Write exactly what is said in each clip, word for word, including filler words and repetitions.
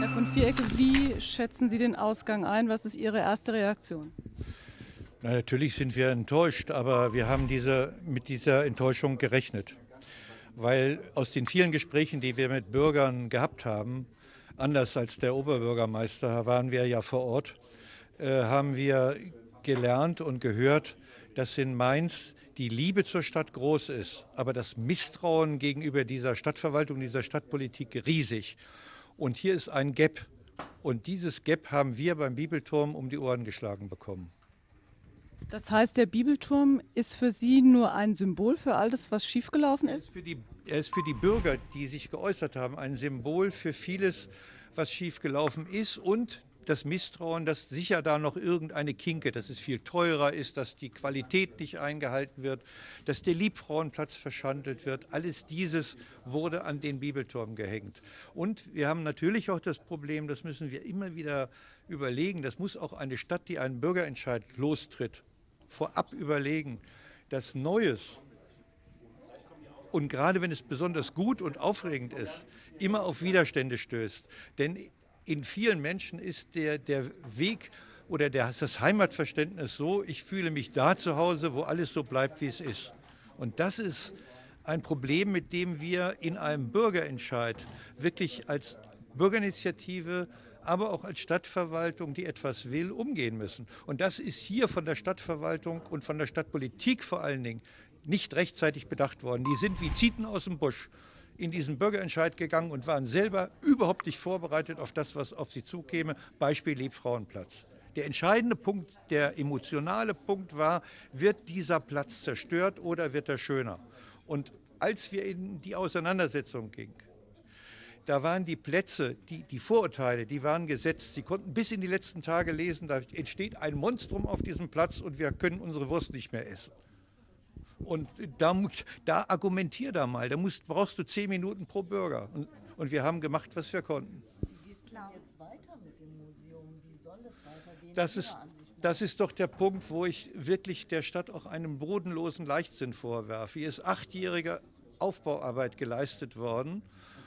Herr von Vierecke, wie schätzen Sie den Ausgang ein? Was ist Ihre erste Reaktion? Na, natürlich sind wir enttäuscht, aber wir haben diese, mit dieser Enttäuschung gerechnet. Weil aus den vielen Gesprächen, die wir mit Bürgern gehabt haben, anders als der Oberbürgermeister, waren wir ja vor Ort, äh, haben wir gelernt und gehört, dass in Mainz die Liebe zur Stadt groß ist, aber das Misstrauen gegenüber dieser Stadtverwaltung, dieser Stadtpolitik riesig. Und hier ist ein Gap. Und dieses Gap haben wir beim Bibelturm um die Ohren geschlagen bekommen. Das heißt, der Bibelturm ist für Sie nur ein Symbol für all das, was schiefgelaufen ist? Er ist für die, er ist für die Bürger, die sich geäußert haben, ein Symbol für vieles, was schiefgelaufen ist und das Misstrauen, dass sicher da noch irgendeine Kinke, dass es viel teurer ist, dass die Qualität nicht eingehalten wird, dass der Liebfrauenplatz verschandelt wird. Alles dieses wurde an den Bibelturm gehängt. Und wir haben natürlich auch das Problem, das müssen wir immer wieder überlegen, das muss auch eine Stadt, die einen Bürgerentscheid lostritt, vorab überlegen, dass Neues, und gerade wenn es besonders gut und aufregend ist, immer auf Widerstände stößt. Denn in vielen Menschen ist der, der Weg oder der, das Heimatverständnis so, ich fühle mich da zu Hause, wo alles so bleibt, wie es ist. Und das ist ein Problem, mit dem wir in einem Bürgerentscheid wirklich als Bürgerinitiative, aber auch als Stadtverwaltung, die etwas will, umgehen müssen. Und das ist hier von der Stadtverwaltung und von der Stadtpolitik vor allen Dingen nicht rechtzeitig bedacht worden. Die sind wie Zieten aus dem Busch in diesen Bürgerentscheid gegangen und waren selber überhaupt nicht vorbereitet auf das, was auf sie zukäme. Beispiel Liebfrauenplatz. Der entscheidende Punkt, der emotionale Punkt war, wird dieser Platz zerstört oder wird er schöner? Und als wir in die Auseinandersetzung gingen, da waren die Plätze, die, die Vorurteile, die waren gesetzt. Sie konnten bis in die letzten Tage lesen, da entsteht ein Monstrum auf diesem Platz und wir können unsere Wurst nicht mehr essen. Und da, da argumentier da mal, da musst, brauchst du zehn Minuten pro Bürger. Und, und wir haben gemacht, was wir konnten. Wie geht es jetzt weiter mit dem Museum? Wie soll das weitergehen? Das ist, das ist doch der Punkt, wo ich wirklich der Stadt auch einen bodenlosen Leichtsinn vorwerfe. Hier ist achtjährige Aufbauarbeit geleistet worden.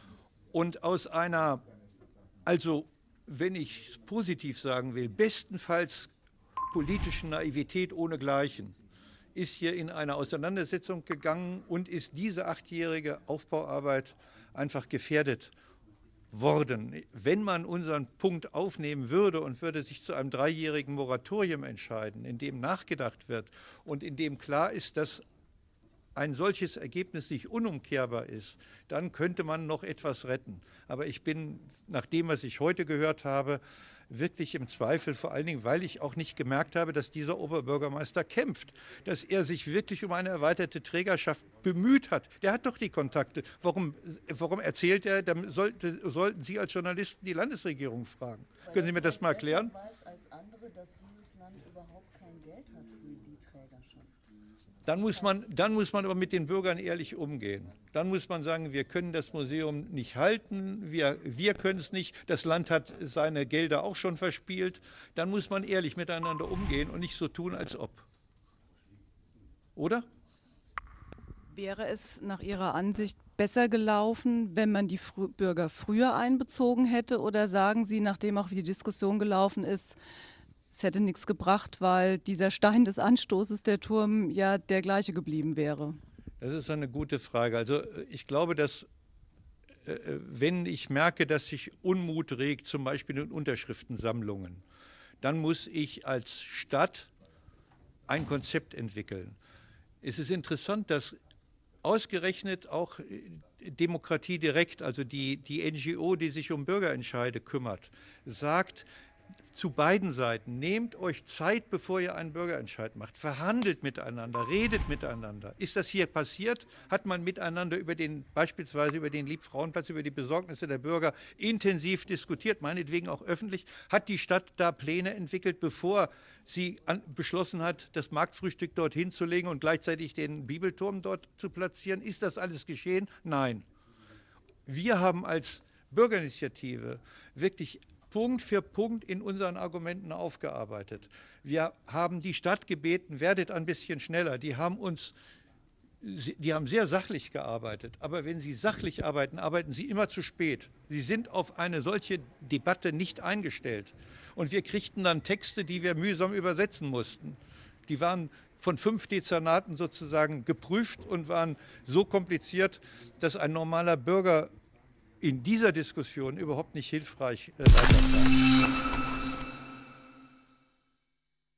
Und aus einer, also wenn ich es positiv sagen will, bestenfalls politischen Naivität ohnegleichen, ist hier in eine Auseinandersetzung gegangen und ist diese achtjährige Aufbauarbeit einfach gefährdet worden. Wenn man unseren Punkt aufnehmen würde und würde sich zu einem dreijährigen Moratorium entscheiden, in dem nachgedacht wird und in dem klar ist, dass ein solches Ergebnis nicht unumkehrbar ist, dann könnte man noch etwas retten. Aber ich bin, nach dem, was ich heute gehört habe, wirklich im Zweifel, vor allen Dingen, weil ich auch nicht gemerkt habe, dass dieser Oberbürgermeister kämpft, dass er sich wirklich um eine erweiterte Trägerschaft bemüht hat. Der hat doch die Kontakte. Warum, warum erzählt er, dann sollte, sollten Sie als Journalisten die Landesregierung fragen. Weil Können Sie mir das mal erklären? Ich weiß als andere, dass dieses Land überhaupt kein Geld hat für die Trägerschaft. Dann muss man, dann muss man aber mit den Bürgern ehrlich umgehen. Dann muss man sagen, wir können das Museum nicht halten, wir, wir können es nicht, das Land hat seine Gelder auch schon verspielt. Dann muss man ehrlich miteinander umgehen und nicht so tun, als ob. Oder? Wäre es nach Ihrer Ansicht besser gelaufen, wenn man die Frü- Bürger früher einbezogen hätte? Oder sagen Sie, nachdem auch wie die Diskussion gelaufen ist, es hätte nichts gebracht, weil dieser Stein des Anstoßes, der Turm, ja der gleiche geblieben wäre? Das ist eine gute Frage. Also ich glaube, dass äh, wenn ich merke, dass sich Unmut regt, zum Beispiel in Unterschriftensammlungen, dann muss ich als Stadt ein Konzept entwickeln. Es ist interessant, dass ausgerechnet auch Demokratie direkt, also die, die N G O, die sich um Bürgerentscheide kümmert, sagt, zu beiden Seiten, nehmt euch Zeit, bevor ihr einen Bürgerentscheid macht. Verhandelt miteinander, redet miteinander. Ist das hier passiert? Hat man miteinander über den, beispielsweise über den Liebfrauenplatz, über die Besorgnisse der Bürger intensiv diskutiert, meinetwegen auch öffentlich? Hat die Stadt da Pläne entwickelt, bevor sie an, beschlossen hat, das Marktfrühstück dort hinzulegen und gleichzeitig den Bibelturm dort zu platzieren? Ist das alles geschehen? Nein. Wir haben als Bürgerinitiative wirklich Punkt für Punkt in unseren Argumenten aufgearbeitet. Wir haben die Stadt gebeten, werdet ein bisschen schneller. Die haben uns Sie, die haben sehr sachlich gearbeitet, aber wenn sie sachlich arbeiten, arbeiten sie immer zu spät. Sie sind auf eine solche Debatte nicht eingestellt. Und wir kriegten dann Texte, die wir mühsam übersetzen mussten. Die waren von fünf Dezernaten sozusagen geprüft und waren so kompliziert, dass ein normaler Bürger in dieser Diskussion überhaupt nicht hilfreich äh, weiter war.